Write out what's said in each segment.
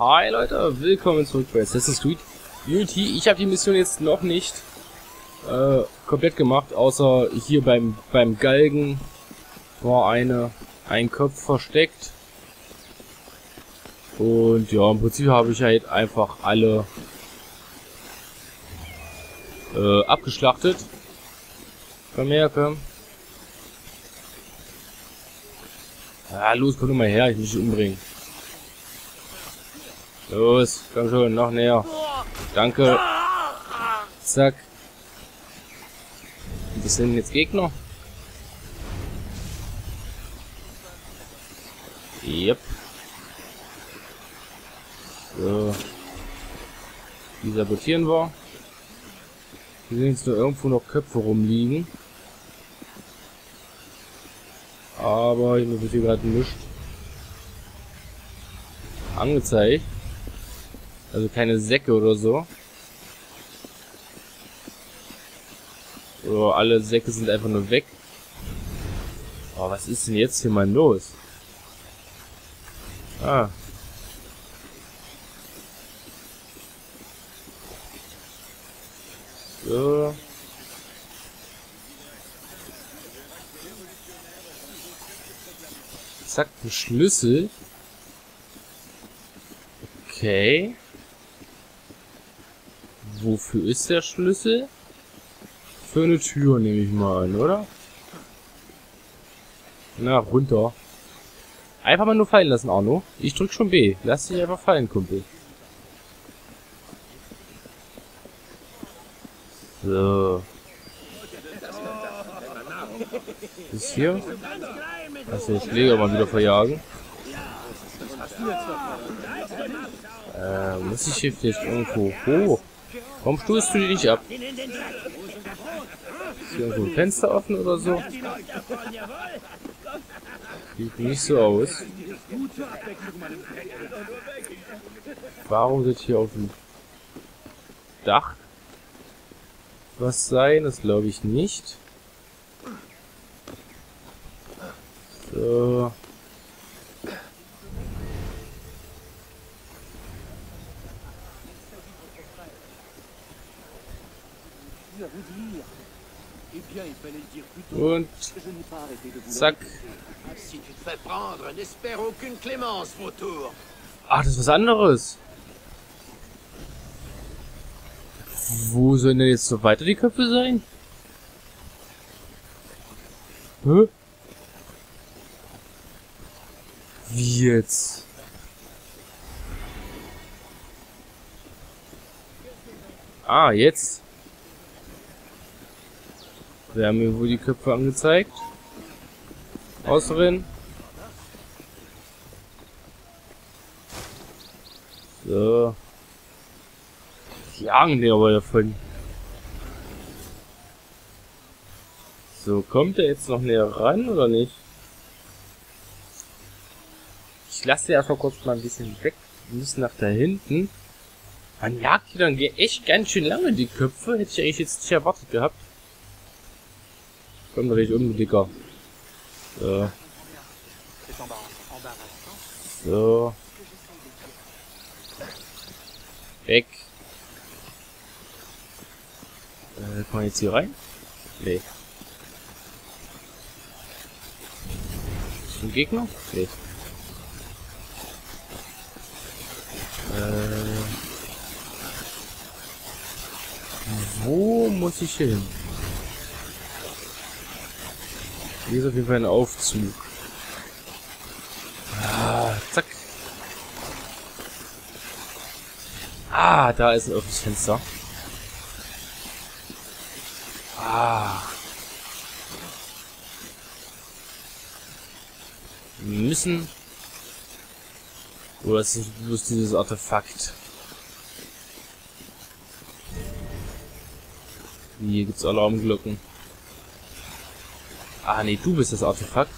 Hi Leute, willkommen zurück bei Assassin's Creed Unity. Ich habe die Mission jetzt noch nicht komplett gemacht, außer hier beim Galgen war ein Kopf versteckt. Und ja, im Prinzip habe ich halt einfach alle abgeschlachtet. Komm her, komm. Ja, los, komm doch mal her, ich muss dich umbringen. Los, komm schon, noch näher. Danke. Zack. Das sind jetzt Gegner. Yep. So. Die sabotieren wir. Hier sehen jetzt nur irgendwo noch Köpfe rumliegen. Aber hier wird hier gerade nichts angezeigt. Also keine Säcke oder so. So, alle Säcke sind einfach nur weg. Oh, was ist denn jetzt hier mal los? Ah. So. Zack, ein Schlüssel. Okay. Wofür ist der Schlüssel? Für eine Tür nehme ich mal an, oder? Na, runter. Einfach mal nur fallen lassen, Arno. Ich drück schon B. Lass dich einfach fallen, Kumpel. So. Ist hier? Lass den Schläger mal wieder verjagen. Muss ich hier vielleicht irgendwo hoch? Warum stoßt du die nicht ab? Ist hier irgendwo ein Fenster offen oder so? Sieht nicht so aus. Warum wird hier auf dem Dach was sein? Das glaube ich nicht. So. Und zack. Ach, das ist was anderes. Wo sollen denn jetzt noch weiter die Köpfe sein? Hä? Wie jetzt? Ah, jetzt. Wir haben mir wohl die Köpfe angezeigt. Außerdem. So. Die jagen den aber davon. So, kommt er jetzt noch näher ran oder nicht? Ich lasse den erstmal kurz mal ein bisschen weg. Wir müssen nach da hinten. Man jagt hier dann echt ganz schön lange die Köpfe. Hätte ich eigentlich jetzt nicht erwartet gehabt. Komm, dreh ich um, Dicker. So. So. Weg. Kann man jetzt hier rein? Nee. Ist ein Gegner? Nee. Wo muss ich hin? Hier ist auf jeden Fall ein Aufzug. Ah, zack. Ah, da ist ein offenes Fenster. Ah. Wir müssen... Oder ist nicht bloß dieses Artefakt? Hier gibt's Alarmglocken. Ah, nee, du bist das Artefakt.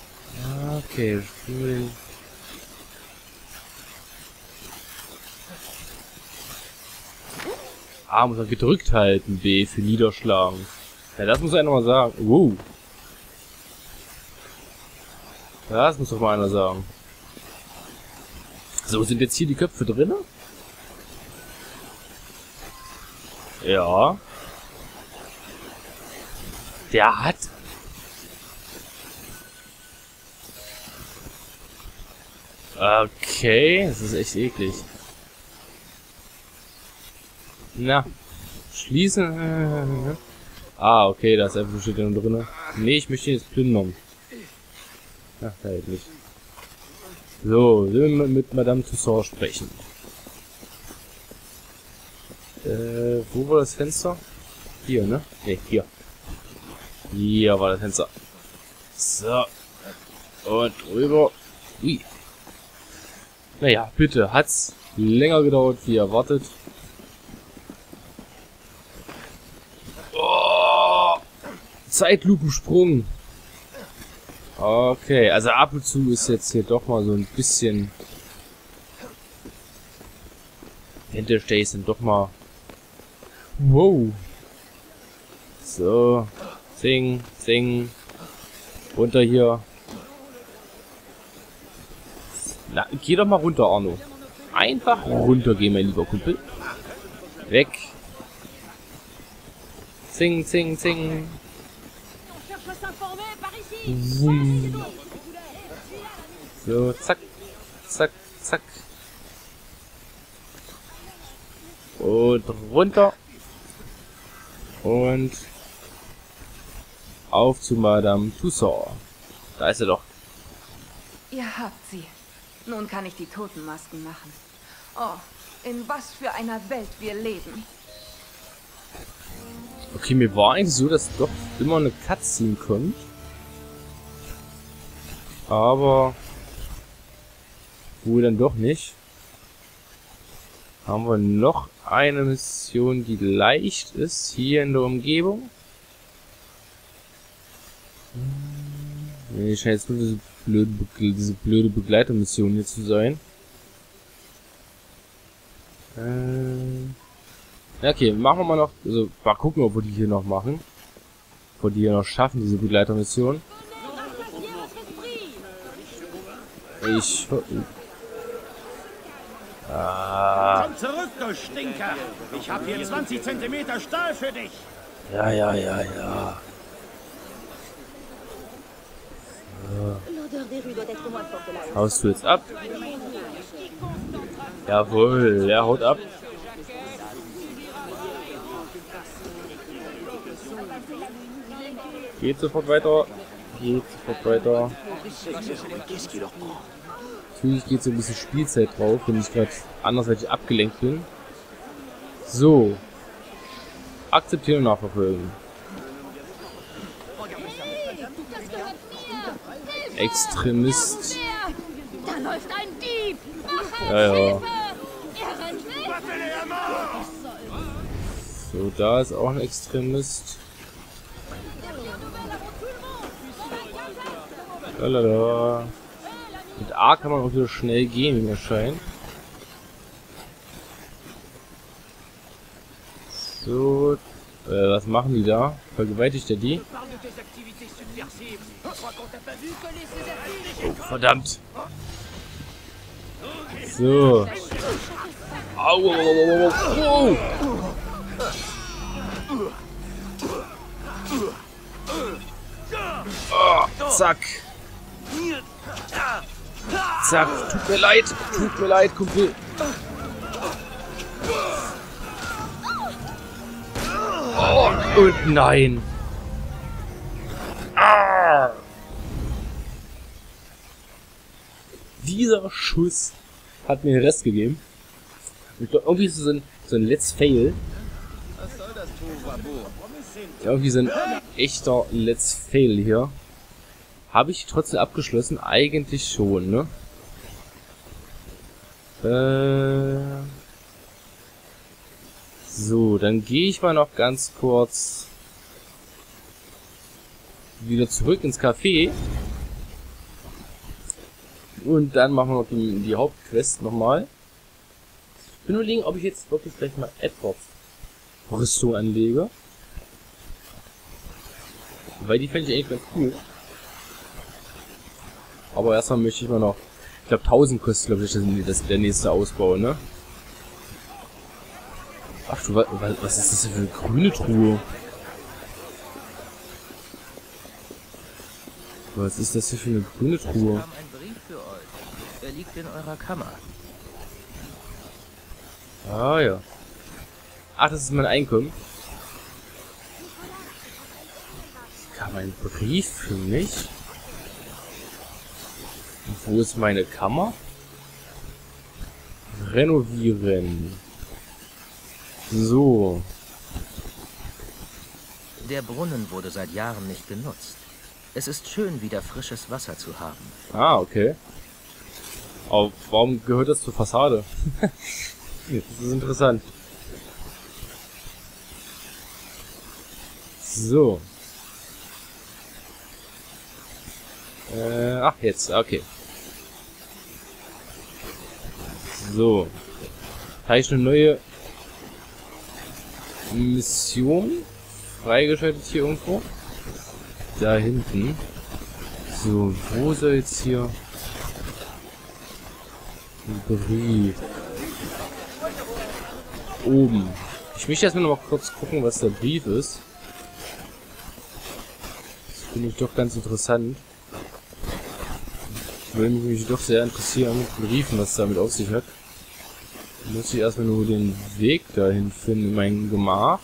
So. Okay, A muss man gedrückt halten, B für niederschlagen. Ja, das muss einer mal sagen. Wow. Das muss doch mal einer sagen. So, sind jetzt hier die Köpfe drin? Ja. Der hat... Okay, das ist echt eklig. Na, schließen. Ah, okay, da ist einfach steht noch drin. Nee, ich möchte ihn jetzt plündern. Ach, da halt nicht. So, wir mit Madame Tussauds sprechen. Wo war das Fenster? Hier, ne? Ne, hier. Hier war das Fenster. So. Und rüber. Ui. Naja, bitte. Hat's länger gedauert, wie erwartet. Oh, Zeitlupensprung. Okay, also ab und zu ist jetzt hier doch mal so ein bisschen... Hinterstehst sind doch mal... Wow. So. Sing, sing. Runter hier. Na, geh doch mal runter, Arno. Einfach runter gehen, mein lieber Kumpel. Weg. Zing, zing, zing. So, zack, zack, zack. Und runter. Und auf zu Madame Tussauds. Da ist er doch. Ihr habt sie. Nun kann ich die Totenmasken machen. Oh, in was für einer Welt wir leben. Okay, mir war eigentlich so, dass doch immer eine Cutscene kommt. Aber wohl dann doch nicht. Haben wir noch eine Mission, die leicht ist, hier in der Umgebung. Nee, scheint jetzt nur diese blöde Begleitermission hier zu sein. Okay, machen wir mal noch, also mal gucken, ob wir die hier noch machen. Ob wir die hier noch schaffen, diese Begleitermission. Komm zurück, du Stinker! Ich habe hier 20 Zentimeter Stahl für dich! Ja. Haust du jetzt ab? Jawohl, er haut ab. Geht sofort weiter. Natürlich geht so ein bisschen Spielzeit drauf, wenn ich gerade andersweitig abgelenkt bin. So. Akzeptieren und nachverfolgen. Extremist. Da läuft ein Dieb! Ja. Er rennt weg! So, da ist auch ein Extremist. Lalala. Mit A kann man auch wieder schnell gehen, wie mir scheint. So, was machen die da? Vergewaltigt er die? Oh, verdammt. So. Au, au. Oh, zack. Zack, tut mir leid, Kumpel. Oh, und nein. Ah. Dieser Schuss hat mir den Rest gegeben. Ich glaube, irgendwie ist es so ein Let's Fail. Irgendwie so ein echter Let's Fail hier. Habe ich trotzdem abgeschlossen? Eigentlich schon, ne? So, dann gehe ich mal noch ganz kurz wieder zurück ins Café. Und dann machen wir noch die Hauptquest nochmal. Ich bin überlegen, ob ich jetzt wirklich gleich mal Edward Rüstung anlege. Weil die fände ich eigentlich ganz cool. Aber erstmal möchte ich mal noch... Ich glaube 1000 kostet, glaube ich, das der nächste Ausbau, ne? Ach du, was ist das denn für eine grüne Truhe? Was ist das hier für eine grüne Truhe? Es kam ein Brief für euch. Er liegt in eurer Kammer. Ah ja. Ach, das ist mein Einkommen. Es kam ein Brief für mich. Und wo ist meine Kammer? Renovieren. So. Der Brunnen wurde seit Jahren nicht genutzt. Es ist schön, wieder frisches Wasser zu haben. Ah, okay. Aber warum gehört das zur Fassade? Das ist interessant. So. Ach, jetzt. Okay. So. Habe ich eine neue Mission freigeschaltet hier irgendwo? Da hinten. So, wo soll jetzt hier ein Brief? Oben. Ich möchte erstmal noch mal kurz gucken, was der Brief ist. Das finde ich doch ganz interessant. Würde mich doch sehr interessieren, mit Briefen, was damit auf sich hat. Muss ich erstmal nur den Weg dahin finden in mein Gemach.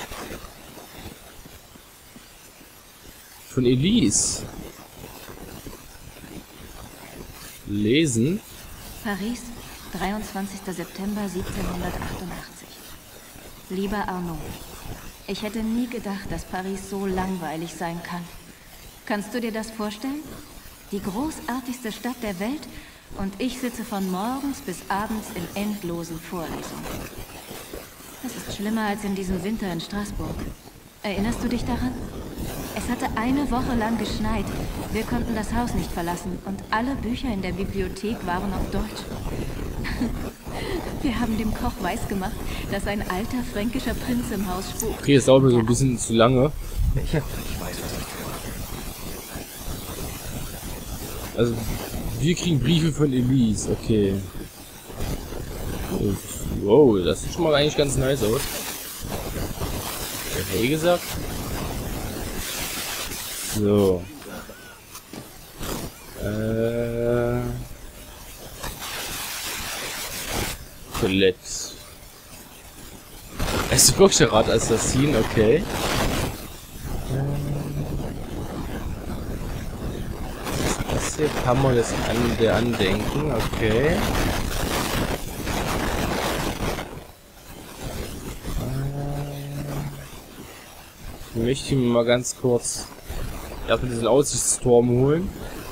Von Elise. Lesen. Paris, 23. September 1788. Lieber Arnaud, ich hätte nie gedacht, dass Paris so langweilig sein kann. Kannst du dir das vorstellen? Die großartigste Stadt der Welt und ich sitze von morgens bis abends in endlosen Vorlesungen. Das ist schlimmer als in diesem Winter in Straßburg. Erinnerst du dich daran? Es hatte eine Woche lang geschneit. Wir konnten das Haus nicht verlassen und alle Bücher in der Bibliothek waren auf Deutsch. Wir haben dem Koch weisgemacht, dass ein alter fränkischer Prinz im Haus spukt. Okay, es dauert mir so ein bisschen zu lange. Ich weiß, was ich tue. Also, wir kriegen Briefe von Elise, okay. Wow, das sieht schon mal eigentlich ganz nice aus. Hey gesagt. So. Colette. Es ist wirklich der Radassassin, okay. Das hier kann man jetzt der andenken, okay. Ich möchte mir mal ganz kurz erstmal diesen Aussichtsturm holen.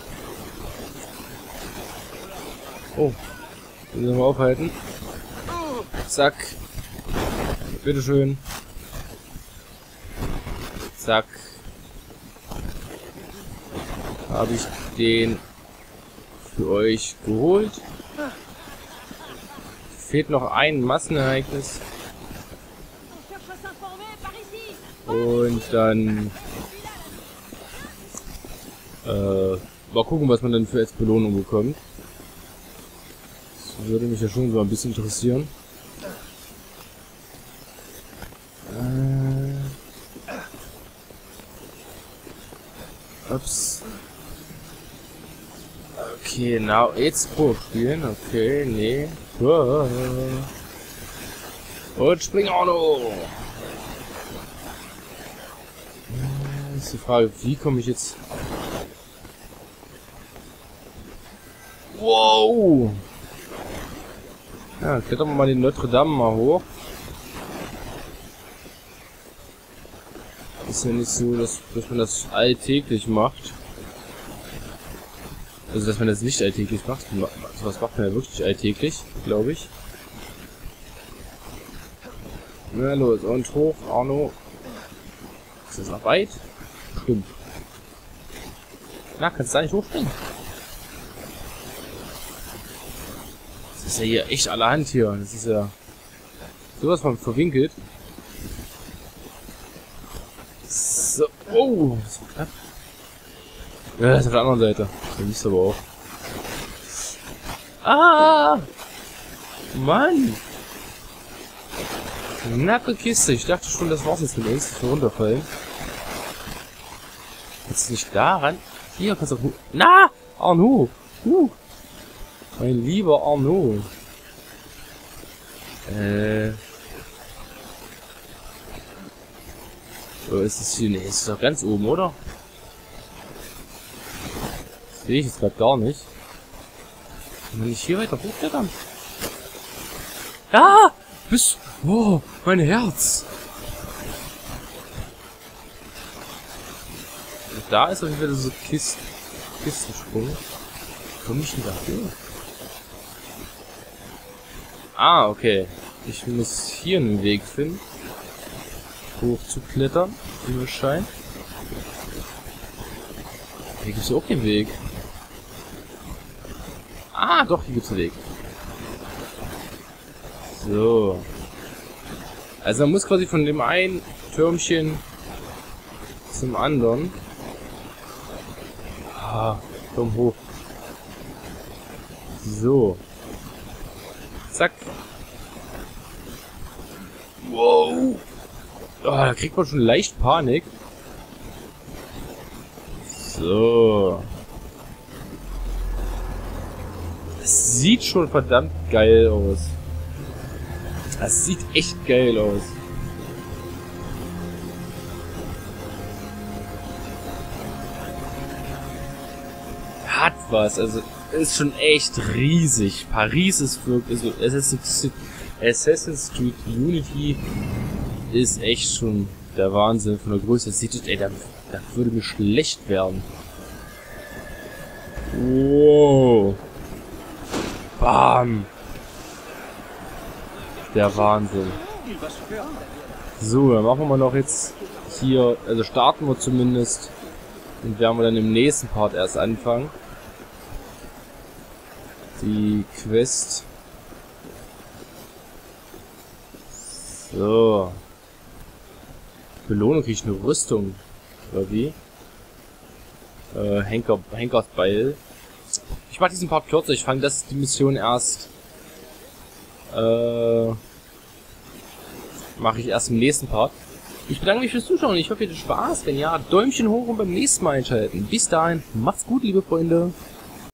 Oh, müssen wir mal aufhalten. Zack. Bitteschön. Zack. Habe ich den für euch geholt. Fehlt noch ein Massenereignis. Und dann mal gucken, was man dann für als Belohnung bekommt. Das würde mich ja schon so ein bisschen interessieren. Ups. Okay, now jetzt Pro spielen. Okay, nee. Und spring auch noch. Ist die Frage, wie komme ich jetzt... Wow! Ja, klettern wir mal den Notre Dame mal hoch. Ist ja nicht so, dass man das alltäglich macht. Also, dass man das nicht alltäglich macht. Was macht man ja wirklich alltäglich, glaube ich. Na los, und hoch, Arno. Ist das noch weit? Stimmt. Na, kannst du da nicht hochspringen? Das ist ja hier echt allerhand hier. Das ist ja sowas von verwinkelt. So. Oh, das war knapp. Ja, das ist auf der anderen Seite. Da liegt aber auch. Ah! Mann! Knappe Kiste. Ich dachte schon, das war's jetzt mit uns, dass wir runterfallen. Jetzt nicht daran. Hier kannst du. Na! Arno! Mein lieber Arno. Wo ist es hier? Ne, ist doch ganz oben, oder? Das sehe ich jetzt gerade gar nicht. Kann man nicht hier weiter hochklettern? Ah! Wow, mein Herz! Und da ist auch wieder so Kistensprung. Wie komme ich denn da hoch? Ah, okay. Ich muss hier einen Weg finden. Hoch zu klettern, wie mir scheint. Hier gibt es auch keinen Weg. Ah, doch, hier gibt es einen Weg. So. Also man muss quasi von dem einen Türmchen zum anderen. Ah, komm hoch. So. Zack. Wow. Oh, da kriegt man schon leicht Panik. So. Das sieht schon verdammt geil aus. Das sieht echt geil aus. Hat was, also ist schon echt riesig. Paris ist wirklich, also Assassin's Creed Unity ist echt schon der Wahnsinn von der Größe. Sieht, ey, da würde mir schlecht werden. Wow. Bam. Der Wahnsinn. So, dann machen wir noch jetzt hier, also starten wir zumindest und werden wir dann im nächsten Part erst anfangen. Die Quest. So. Belohnung kriege ich eine Rüstung. Oder wie? Henkers Beil. Ich mache diesen Part kürzer. Ich fange die Mission erst. Mache ich erst im nächsten Part. Ich bedanke mich fürs Zuschauen. Ich hoffe, ihr hattet Spaß. Wenn ja, Däumchen hoch und beim nächsten Mal einschalten. Bis dahin, macht's gut, liebe Freunde.